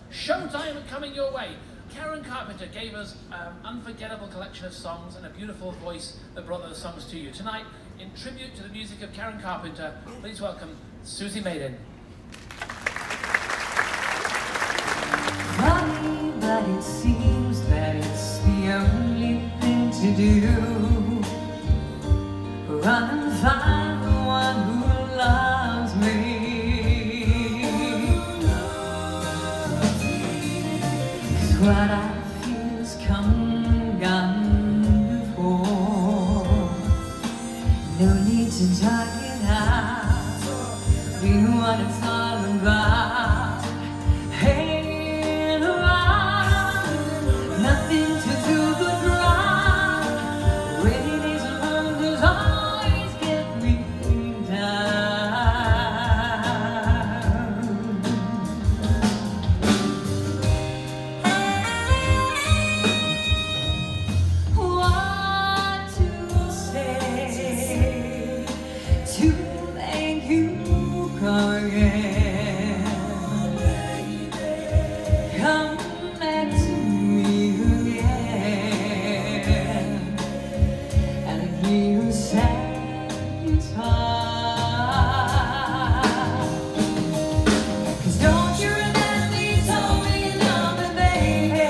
Showtime coming your way. Karen Carpenter gave us an unforgettable collection of songs and a beautiful voice that brought those songs to you. Tonight, in tribute to the music of Karen Carpenter, please welcome Susie Maiden. Funny, but it seems that it's the only thing to do. Run and find the one who loves me. What I feel has come and gone before. No need to talk it out. We know what it's all about. Hanging around, nothing to do but run. Rainy days and wonders always get me down. What to say to make you come again? Come back to me again and hear you say it's hard. 'Cause don't you remember you told me you loved me, baby?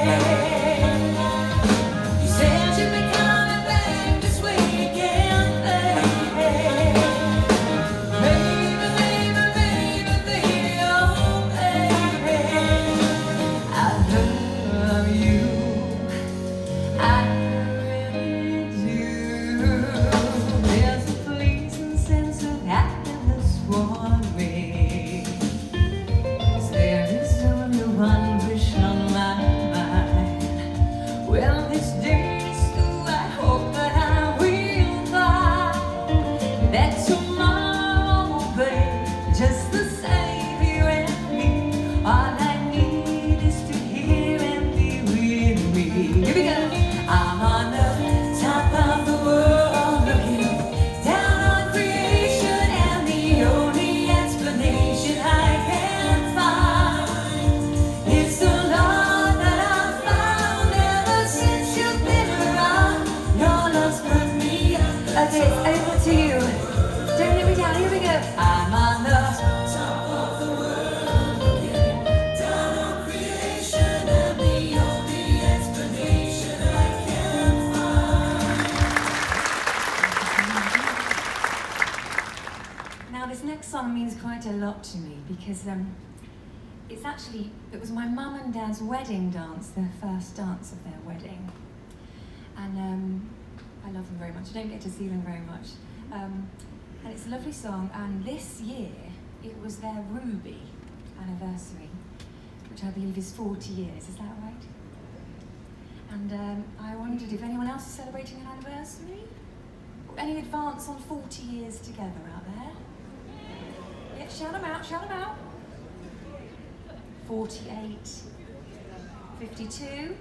You said you'd be coming back this way again, baby. Baby, baby, baby, baby, oh baby, I love you, I really do. There's a pleasing sense of happiness for me. 'Cause there is only one wish on my mind. Well, this day is through, I hope that I will find that tomorrow will be just the same, you and me. All I need is to hear and be with me. Here we go. I'm on the top of the world looking down on creation, and the only explanation I can find is the love that I've found ever since you've been around. Your love's put me up. Okay, over to you. Don't let me down. Here we go. I'm on the top of the world looking down on creation, and the only explanation I can find. Now this next song means quite a lot to me because it was my mum and dad's wedding dance, their first dance of their wedding, and I love them very much. I don't get to see them very much, and it's a lovely song. And this year it was their Ruby anniversary, which I believe is 40 years. Is that right? And I wondered if anyone else is celebrating an anniversary. Any advance on 40 years together out there? Yeah, shout them out, shout them out. 48, 52,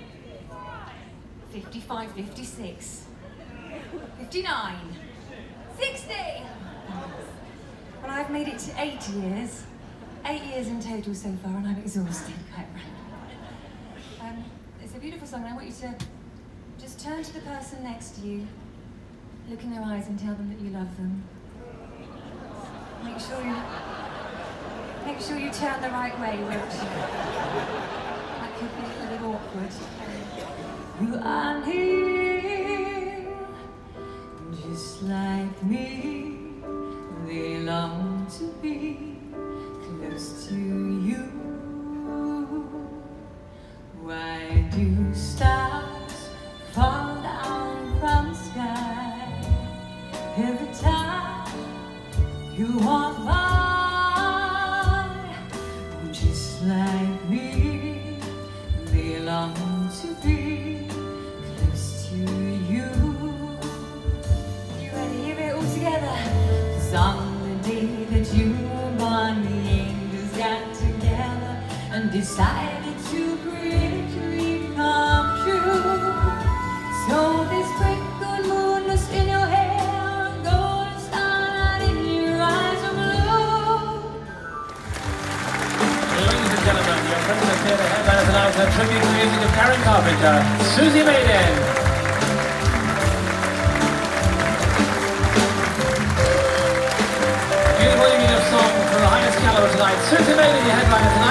55, 56, 59, 60. Well, I've made it to 8 years. 8 years in total so far, and I'm exhausted, quite frankly. It's a beautiful song, and I want you to just turn to the person next to you, look in their eyes and tell them that you love them. Make sure you turn the right way, won't you? That could be a little awkward. You are here, just like me. They long to be close to you. Why do stars fall down from the sky every time you walk by? Just like me, they long to be close to you. You ready? Hear it all together. 'Cause on the day that you were born, the angels got together and decided to create a dream come true. So this sprinkled moon was in your hair, a golden starlight in your eyes of blue. Ladies and gentlemen, your Centre Theatre headliner tonight with a tribute to the music of Karen Carpenter, Susie Maiden. Beautiful evening of song from the highest caliber tonight. Susie Maiden, your headliner tonight.